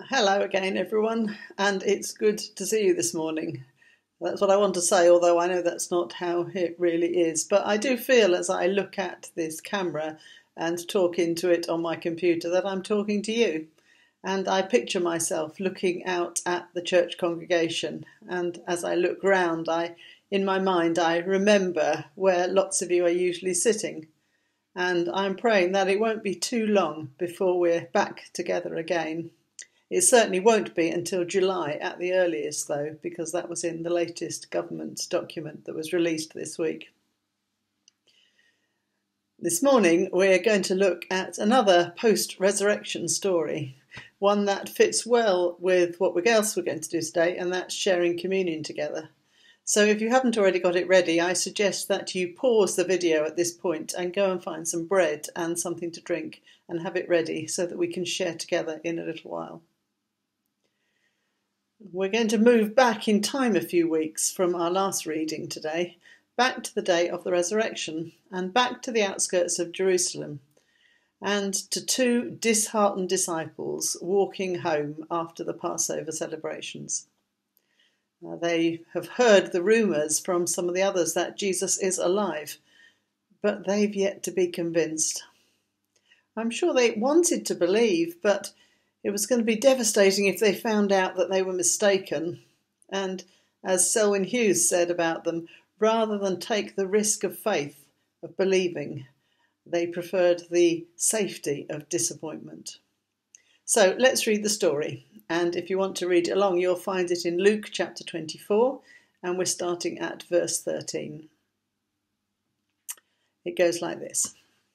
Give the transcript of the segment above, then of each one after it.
Hello again, everyone, and it's good to see you this morning. That's what I want to say, although I know that's not how it really is. But I do feel as I look at this camera and talk into it on my computer that I'm talking to you. And I picture myself looking out at the church congregation. And as I look round, in my mind, I remember where lots of you are usually sitting. And I'm praying that it won't be too long before we're back together again. It certainly won't be until July at the earliest, though, because that was in the latest government document that was released this week. This morning, we're going to look at another post-resurrection story, one that fits well with what else we're going to do today, and that's sharing communion together. So if you haven't already got it ready, I suggest that you pause the video at this point and go and find some bread and something to drink and have it ready so that we can share together in a little while. We're going to move back in time a few weeks from our last reading today, back to the day of the resurrection and back to the outskirts of Jerusalem and to two disheartened disciples walking home after the Passover celebrations. They have heard the rumours from some of the others that Jesus is alive, but they've yet to be convinced. I'm sure they wanted to believe, but it was going to be devastating if they found out that they were mistaken. And as Selwyn Hughes said about them, rather than take the risk of faith, of believing, they preferred the safety of disappointment. So let's read the story. And if you want to read it along, you'll find it in Luke chapter 24, and we're starting at verse 13. It goes like this.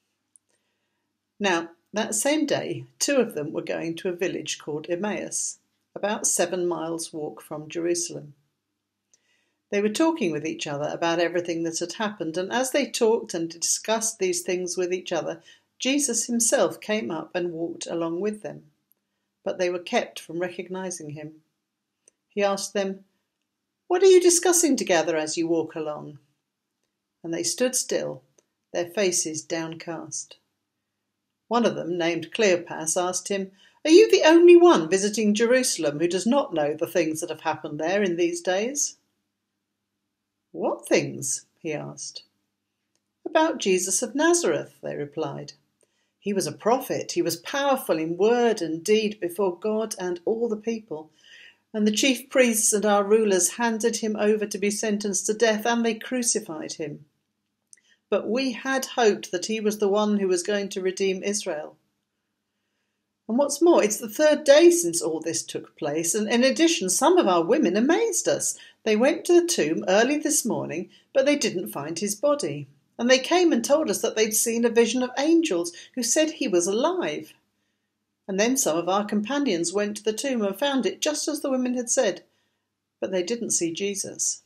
Now, that same day, two of them were going to a village called Emmaus, about 7 miles' walk from Jerusalem. They were talking with each other about everything that had happened, and as they talked and discussed these things with each other, Jesus himself came up and walked along with them. But they were kept from recognizing him. He asked them, "What are you discussing together as you walk along?" And they stood still, their faces downcast. One of them, named Cleopas, asked him, "Are you the only one visiting Jerusalem who does not know the things that have happened there in these days?" "What things?" he asked. "About Jesus of Nazareth," they replied. "He was a prophet. He was powerful in word and deed before God and all the people. And the chief priests and our rulers handed him over to be sentenced to death, and they crucified him. But we had hoped that he was the one who was going to redeem Israel. And what's more, it's the 3rd day since all this took place, and in addition, some of our women amazed us. They went to the tomb early this morning, but they didn't find his body. And they came and told us that they'd seen a vision of angels who said he was alive. And then some of our companions went to the tomb and found it just as the women had said, but they didn't see Jesus."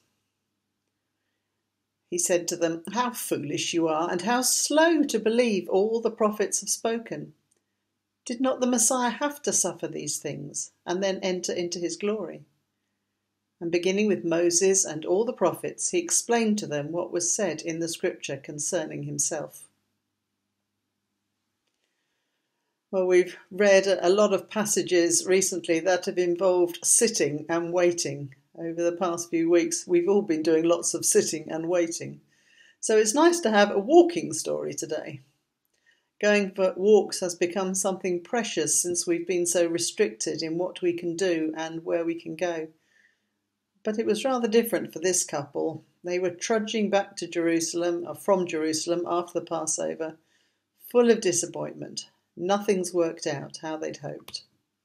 He said to them, "How foolish you are, and how slow to believe all the prophets have spoken. Did not the Messiah have to suffer these things and then enter into his glory?" And beginning with Moses and all the prophets, he explained to them what was said in the scripture concerning himself. Well, we've read a lot of passages recently that have involved sitting and waiting. Over the past few weeks, we've all been doing lots of sitting and waiting. So it's nice to have a walking story today. Going for walks has become something precious since we've been so restricted in what we can do and where we can go. But it was rather different for this couple. They were trudging back to Jerusalem, or from Jerusalem, after the Passover, full of disappointment. Nothing's worked out how they'd hoped.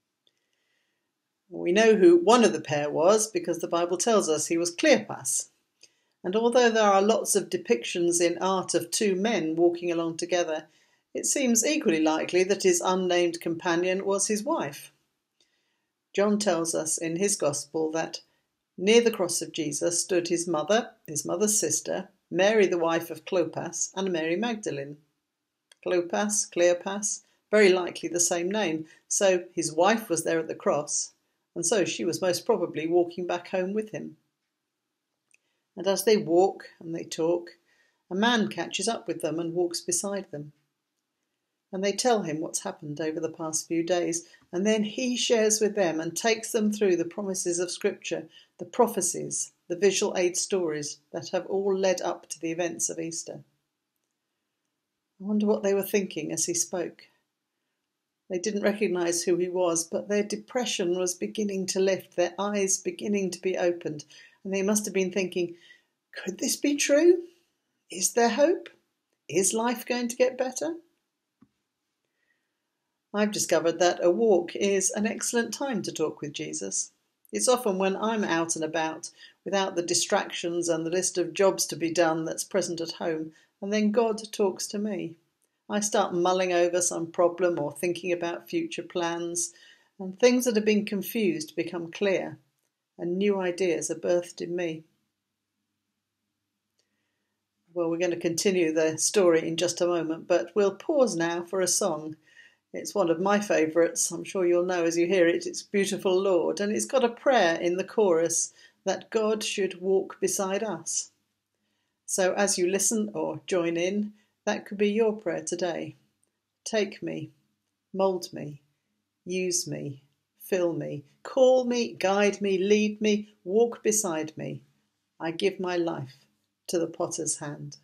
We know who one of the pair was because the Bible tells us he was Cleopas. And although there are lots of depictions in art of two men walking along together, it seems equally likely that his unnamed companion was his wife. John tells us in his Gospel that near the cross of Jesus stood his mother's sister, Mary the wife of Clopas, and Mary Magdalene. Cleopas, very likely the same name, so his wife was there at the cross, and so she was most probably walking back home with him. And as they walk and they talk, a man catches up with them and walks beside them. and they tell him what's happened over the past few days, and then he shares with them and takes them through the promises of Scripture, the prophecies, the visual aid stories that have all led up to the events of Easter. I wonder what they were thinking as he spoke. They didn't recognise who he was, but their depression was beginning to lift, their eyes beginning to be opened, and they must have been thinking, could this be true? Is there hope? Is life going to get better? I've discovered that a walk is an excellent time to talk with Jesus. It's often when I'm out and about, without the distractions and the list of jobs to be done that's present at home, and then God talks to me. I start mulling over some problem or thinking about future plans, and things that have been confused become clear, and new ideas are birthed in me. Well, we're going to continue the story in just a moment, but we'll pause now for a song. It's one of my favourites. I'm sure you'll know as you hear it. It's Beautiful Lord, and it's got a prayer in the chorus that God should walk beside us. So as you listen or join in, that could be your prayer today. Take me, mould me, use me, fill me, call me, guide me, lead me, walk beside me. I give my life to the potter's hand.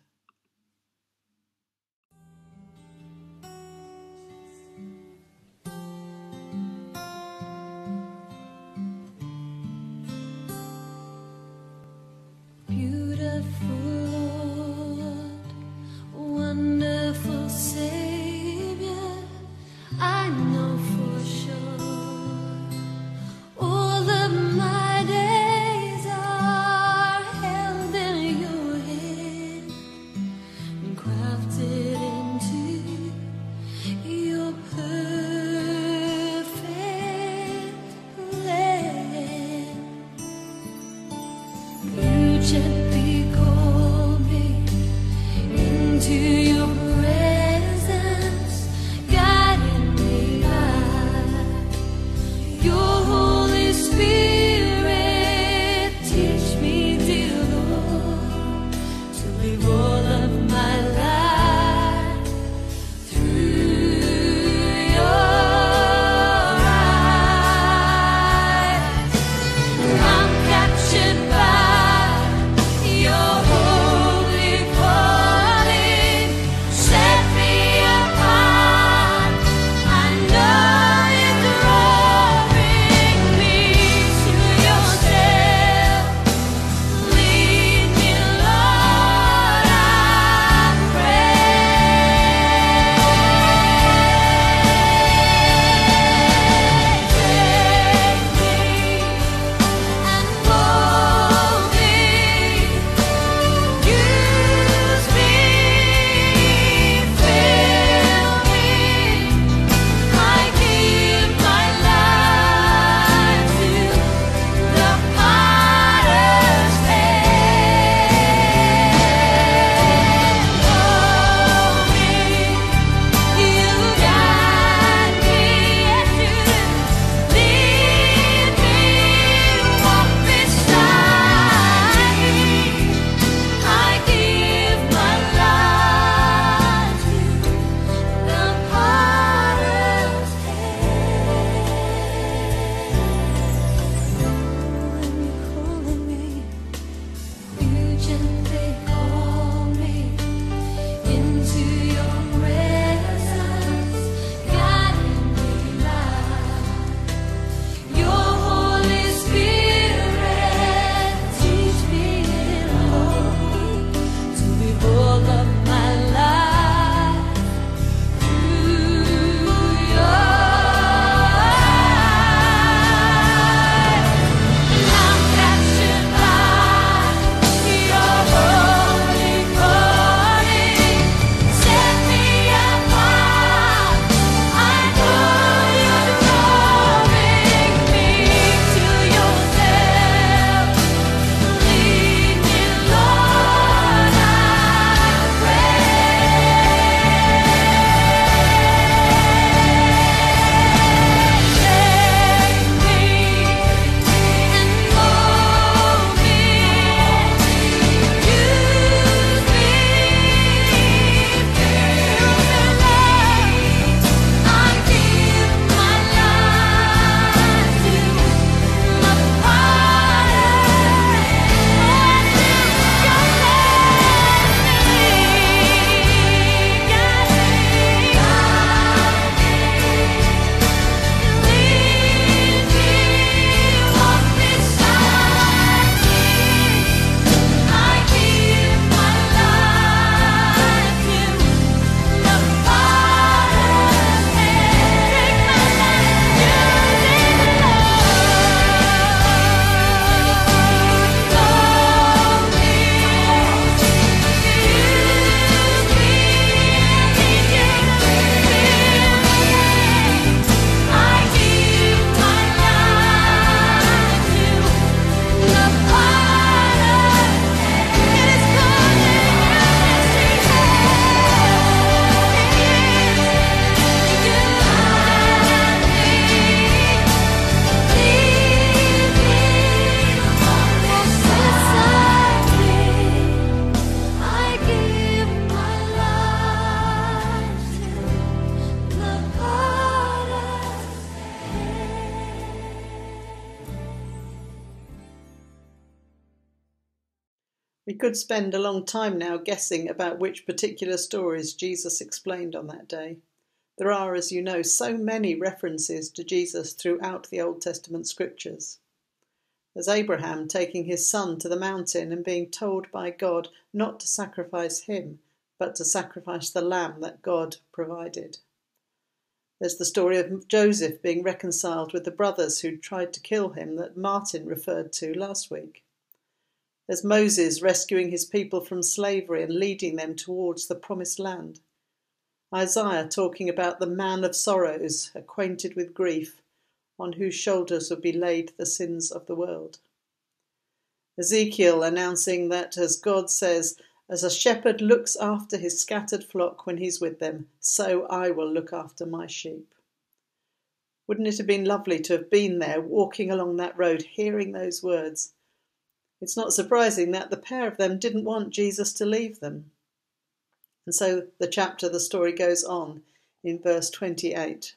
We could spend a long time now guessing about which particular stories Jesus explained on that day. There are, as you know, so many references to Jesus throughout the Old Testament scriptures. There's Abraham taking his son to the mountain and being told by God not to sacrifice him, but to sacrifice the lamb that God provided. There's the story of Joseph being reconciled with the brothers who tried to kill him that Martin referred to last week. There's Moses rescuing his people from slavery and leading them towards the promised land. Isaiah talking about the man of sorrows, acquainted with grief, on whose shoulders would be laid the sins of the world. Ezekiel announcing that, as God says, as a shepherd looks after his scattered flock when he's with them, so I will look after my sheep. Wouldn't it have been lovely to have been there, walking along that road, hearing those words? It's not surprising that the pair of them didn't want Jesus to leave them. And so the story goes on in verse 28.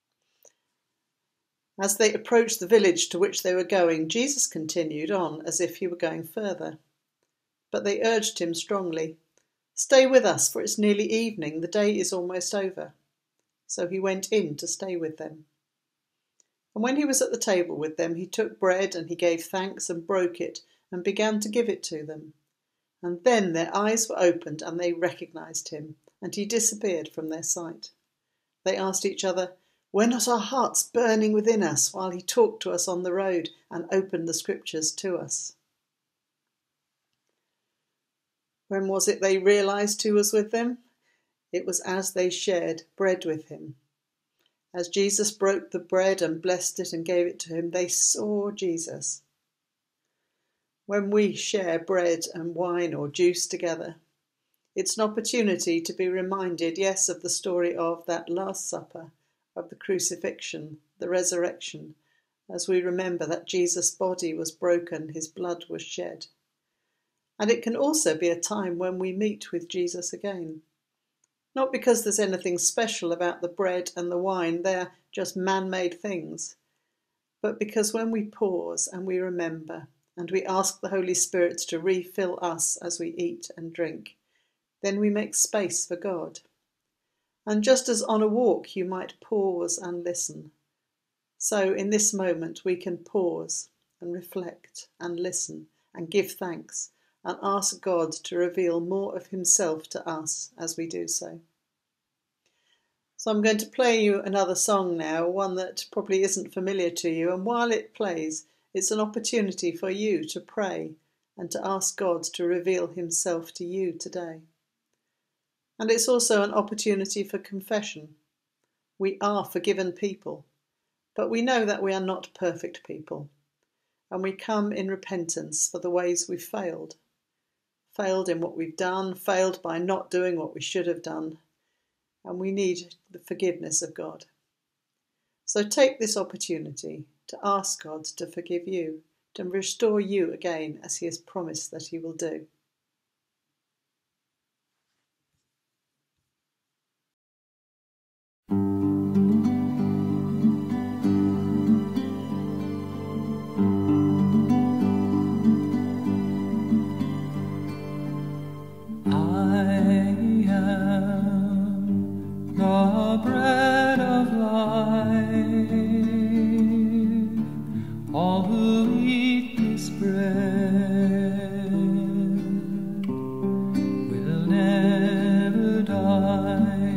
As they approached the village to which they were going, Jesus continued on as if he were going further. But they urged him strongly, "Stay with us, for it's nearly evening, the day is almost over." So he went in to stay with them. And when he was at the table with them, he took bread and he gave thanks and broke it and began to give it to them. And then their eyes were opened and they recognized him, and he disappeared from their sight. They asked each other, "Were not our hearts burning within us while he talked to us on the road and opened the scriptures to us?" When was it they realized who was with them? It was as they shared bread with him. As Jesus broke the bread and blessed it and gave it to him, they saw Jesus. When we share bread and wine or juice together, it's an opportunity to be reminded, yes, of the story of that Last Supper, of the crucifixion, the resurrection, as we remember that Jesus' body was broken, his blood was shed. And it can also be a time when we meet with Jesus again. Not because there's anything special about the bread and the wine, they're just man-made things, but because when we pause and we remember, and we ask the Holy Spirit to refill us as we eat and drink, then we make space for God. And just as on a walk you might pause and listen, so in this moment we can pause and reflect and listen and give thanks and ask God to reveal more of himself to us as we do so. So I'm going to play you another song now, one that probably isn't familiar to you, and while it plays, it's an opportunity for you to pray and to ask God to reveal himself to you today. And it's also an opportunity for confession. We are forgiven people, but we know that we are not perfect people, and we come in repentance for the ways we've failed in what we've done, failed by not doing what we should have done, and we need the forgiveness of God. So take this opportunity to ask God to forgive you, to restore you again as he has promised that he will do. The bread of life, all who eat this bread will never die.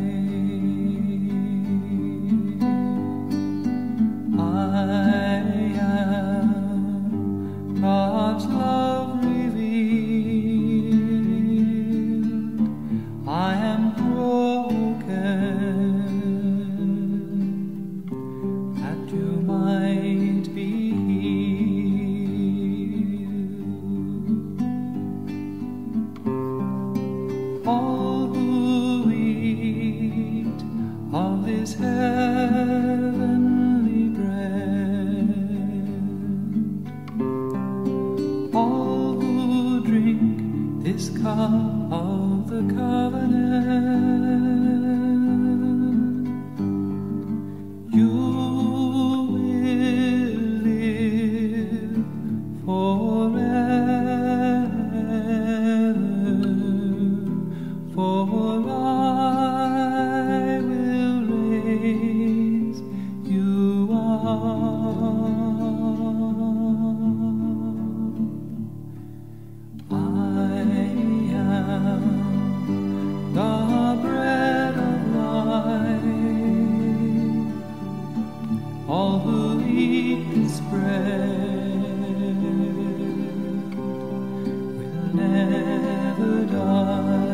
I am God's love revealed. I am that you might be healed. All who eat of this heavenly bread, all who drink this cup of the covenant, forever. wheat is bread will never die.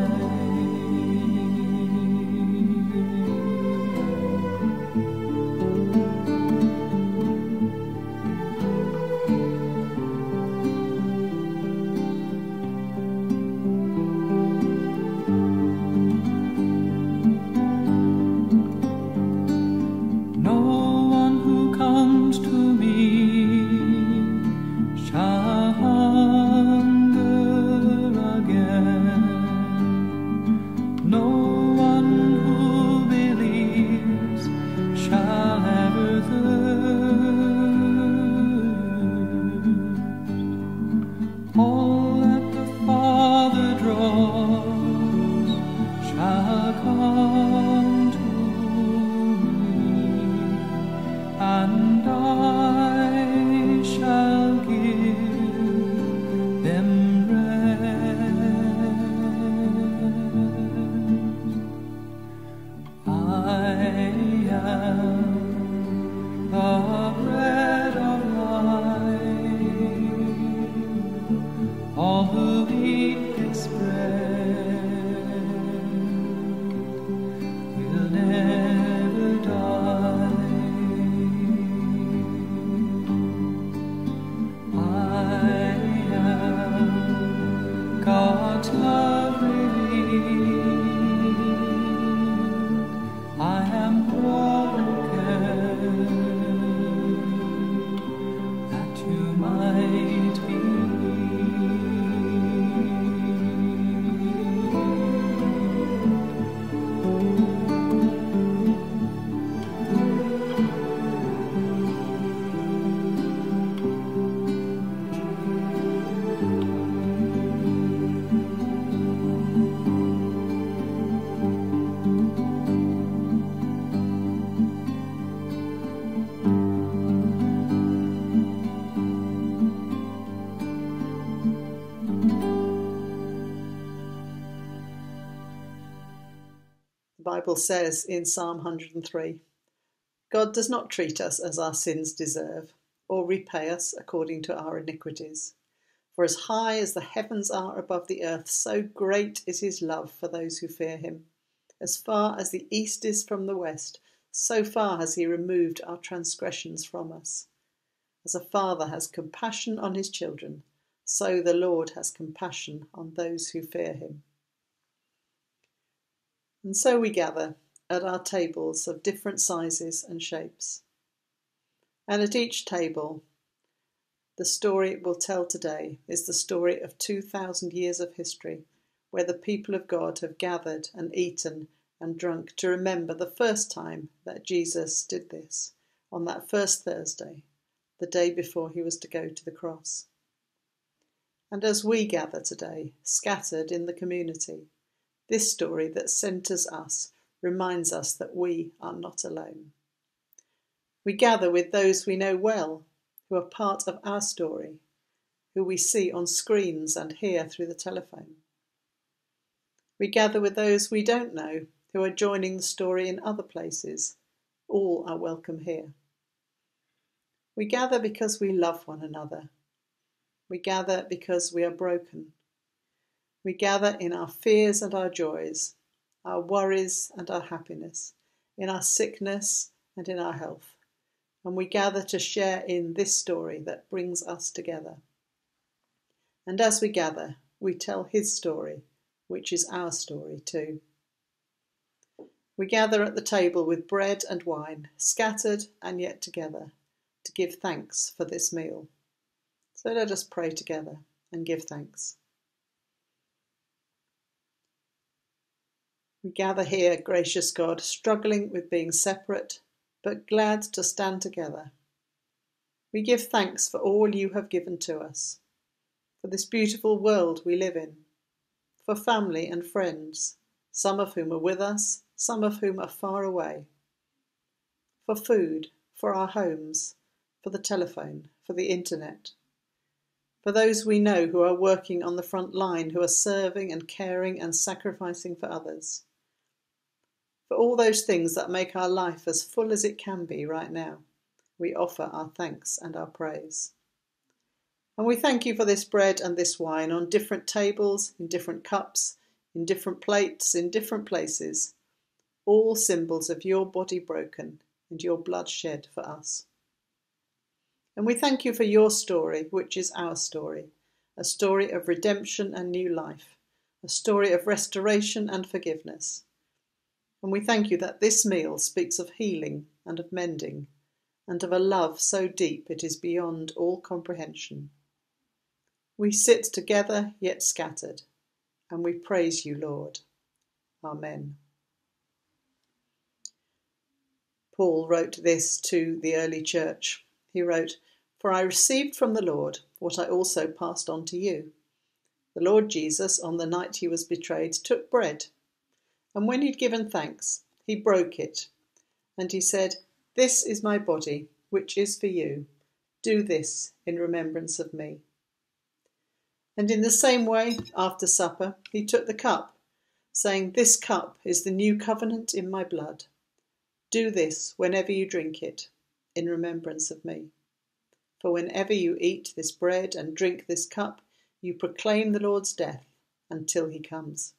The Bible says in Psalm 103, God does not treat us as our sins deserve, or repay us according to our iniquities. For as high as the heavens are above the earth, so great is his love for those who fear him. As far as the east is from the west, so far has he removed our transgressions from us. As a father has compassion on his children, so the Lord has compassion on those who fear him. And so we gather at our tables of different sizes and shapes. And at each table, the story it will tell today is the story of 2,000 years of history, where the people of God have gathered and eaten and drunk to remember the first time that Jesus did this, on that first Thursday, the day before he was to go to the cross. And as we gather today, scattered in the community, this story that centres us reminds us that we are not alone. We gather with those we know well, who are part of our story, who we see on screens and hear through the telephone. We gather with those we don't know, who are joining the story in other places. All are welcome here. We gather because we love one another. We gather because we are broken. We gather in our fears and our joys, our worries and our happiness, in our sickness and in our health. And we gather to share in this story that brings us together. And as we gather, we tell his story, which is our story too. We gather at the table with bread and wine, scattered and yet together, to give thanks for this meal. So let us pray together and give thanks. We gather here, gracious God, struggling with being separate, but glad to stand together. We give thanks for all you have given to us, for this beautiful world we live in, for family and friends, some of whom are with us, some of whom are far away, for food, for our homes, for the telephone, for the internet, for those we know who are working on the front line, who are serving and caring and sacrificing for others, for all those things that make our life as full as it can be right now, we offer our thanks and our praise. And we thank you for this bread and this wine on different tables, in different cups, in different plates, in different places, all symbols of your body broken and your blood shed for us. And we thank you for your story, which is our story, a story of redemption and new life, a story of restoration and forgiveness. And we thank you that this meal speaks of healing and of mending, and of a love so deep it is beyond all comprehension. We sit together yet scattered, and we praise you, Lord. Amen. Paul wrote this to the early church. He wrote, "For I received from the Lord what I also passed on to you. The Lord Jesus, on the night he was betrayed, took bread, and when he'd given thanks, he broke it, and he said, 'This is my body, which is for you. Do this in remembrance of me.' And in the same way, after supper, he took the cup, saying, 'This cup is the new covenant in my blood. Do this whenever you drink it, in remembrance of me. For whenever you eat this bread and drink this cup, you proclaim the Lord's death until he comes.'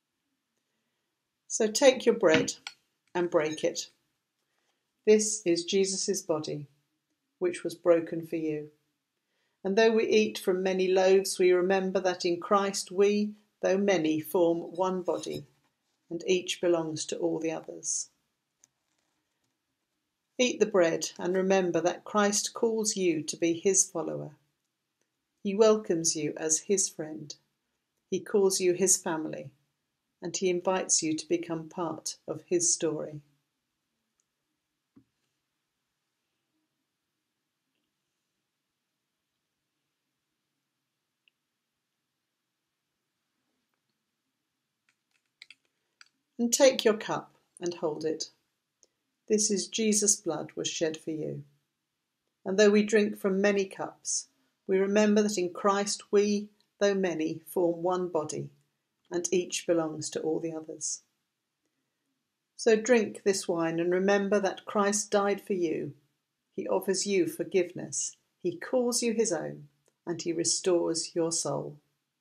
So take your bread and break it. This is Jesus' body, which was broken for you. And though we eat from many loaves, we remember that in Christ we, though many, form one body, and each belongs to all the others. Eat the bread and remember that Christ calls you to be his follower. He welcomes you as his friend. He calls you his family, and he invites you to become part of his story. And take your cup and hold it. This is Jesus' blood was shed for you. And though we drink from many cups, we remember that in Christ we, though many, form one body, and each belongs to all the others. So drink this wine and remember that Christ died for you. He offers you forgiveness. He calls you his own, and he restores your soul.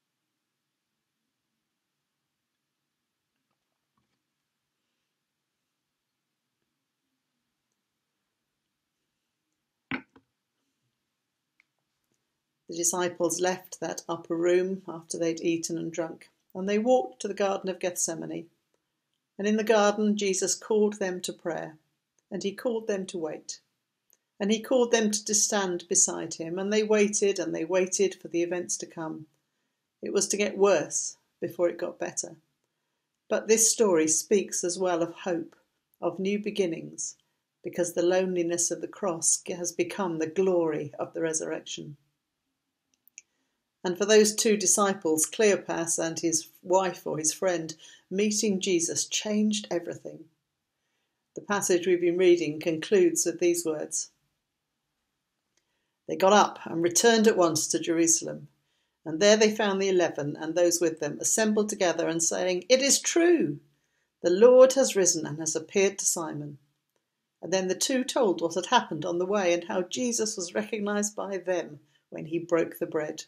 The disciples left that upper room after they'd eaten and drunk, and they walked to the Garden of Gethsemane. And in the garden, Jesus called them to prayer, and he called them to wait. And he called them to stand beside him, and they waited for the events to come. It was to get worse before it got better. But this story speaks as well of hope, of new beginnings, because the loneliness of the cross has become the glory of the resurrection. And for those two disciples, Cleopas and his wife or his friend, meeting Jesus changed everything. The passage we've been reading concludes with these words. They got up and returned at once to Jerusalem, and there they found the 11 and those with them assembled together and saying, "It is true, the Lord has risen and has appeared to Simon." And then the two told what had happened on the way and how Jesus was recognized by them when he broke the bread.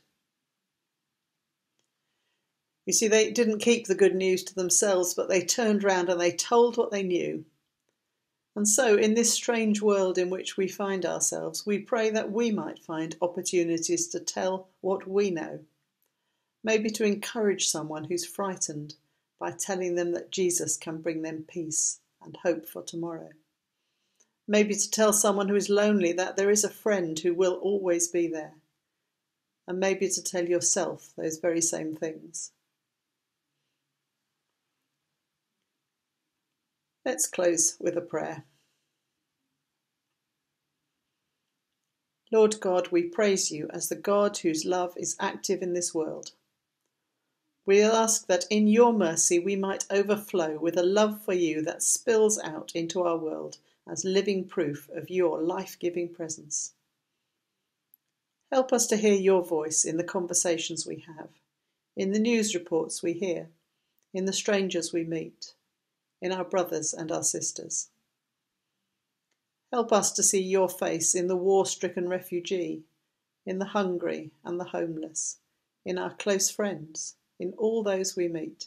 You see, they didn't keep the good news to themselves, but they turned round and they told what they knew. And so, in this strange world in which we find ourselves, we pray that we might find opportunities to tell what we know. Maybe to encourage someone who's frightened by telling them that Jesus can bring them peace and hope for tomorrow. Maybe to tell someone who is lonely that there is a friend who will always be there. And maybe to tell yourself those very same things. Let's close with a prayer. Lord God, we praise you as the God whose love is active in this world. We ask that in your mercy we might overflow with a love for you that spills out into our world as living proof of your life-giving presence. Help us to hear your voice in the conversations we have, in the news reports we hear, in the strangers we meet, in our brothers and our sisters. Help us to see your face in the war-stricken refugee, in the hungry and the homeless, in our close friends, in all those we meet.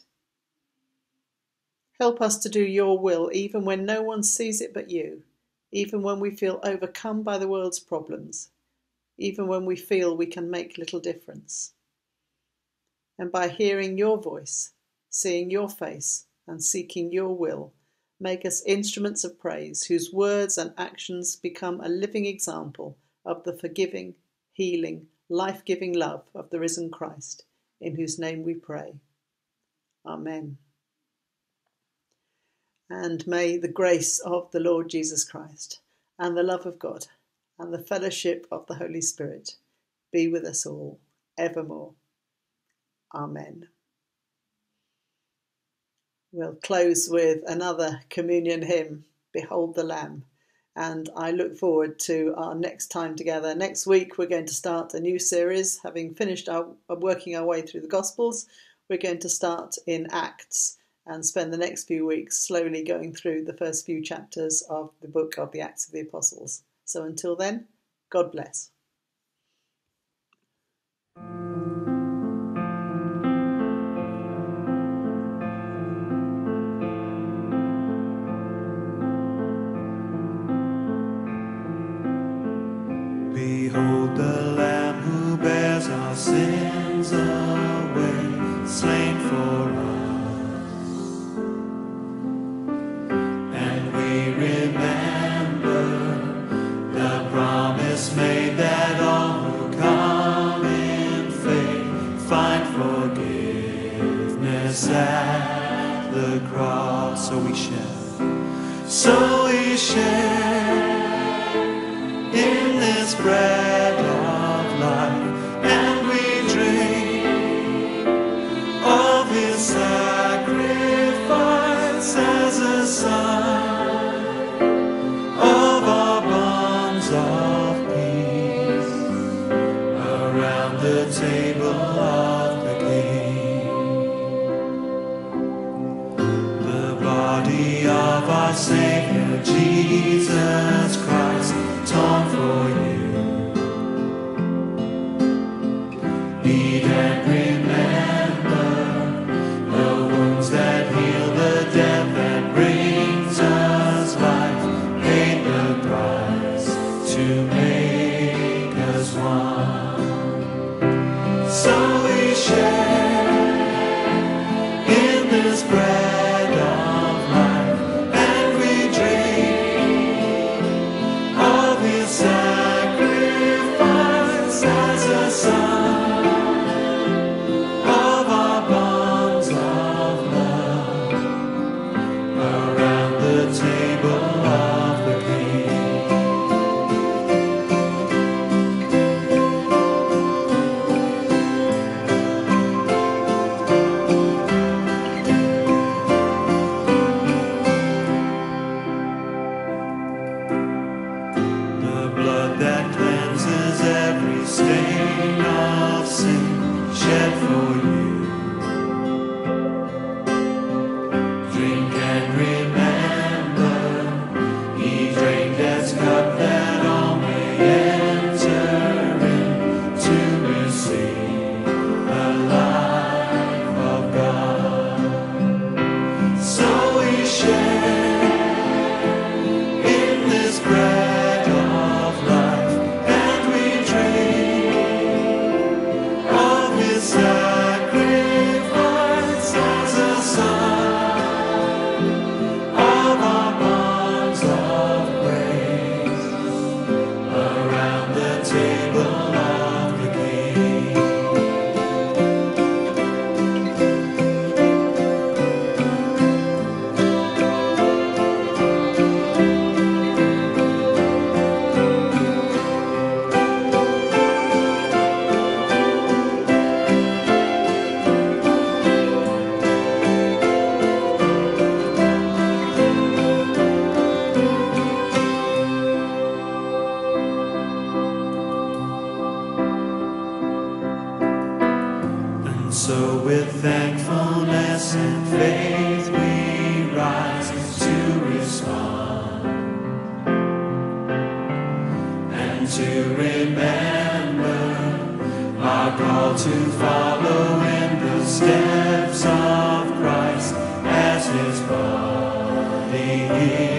Help us to do your will even when no one sees it but you, even when we feel overcome by the world's problems, even when we feel we can make little difference. And by hearing your voice, seeing your face, and seeking your will, make us instruments of praise whose words and actions become a living example of the forgiving, healing, life-giving love of the risen Christ, in whose name we pray. Amen. And may the grace of the Lord Jesus Christ, and the love of God, and the fellowship of the Holy Spirit be with us all, evermore. Amen. We'll close with another communion hymn, Behold the Lamb, and I look forward to our next time together. Next week we're going to start a new series, having finished working our way through the Gospels. We're going to start in Acts and spend the next few weeks slowly going through the first few chapters of the book of the Acts of the Apostles. So until then, God bless. Behold the Lamb who bears our sins away, slain for us. And we remember the promise made that all who come in faith find forgiveness at the cross. So we share in this bread of life, and we drink of his sacrifice as a sign of our bonds of peace around the table of the King. The body of our Savior Jesus Christ, torn for you. Eat and remember the wounds that heal, the death that brings us life, paid the price to make us one. So we share in this bread of life, and we drink of his sacrifice as a sign of our bonds of love around the table of the King. The blood that cleanses every stain of sin shed for you. Drink and remember, he drank death's cup that all may enter in to receive the life of God. So we share in this bread of life, and we drink of his sacrifice as a sign of our bonds of grace around the table of the King. And so with thankfulness and faith we rise to respond. to remember our call to follow in the steps of Christ as his body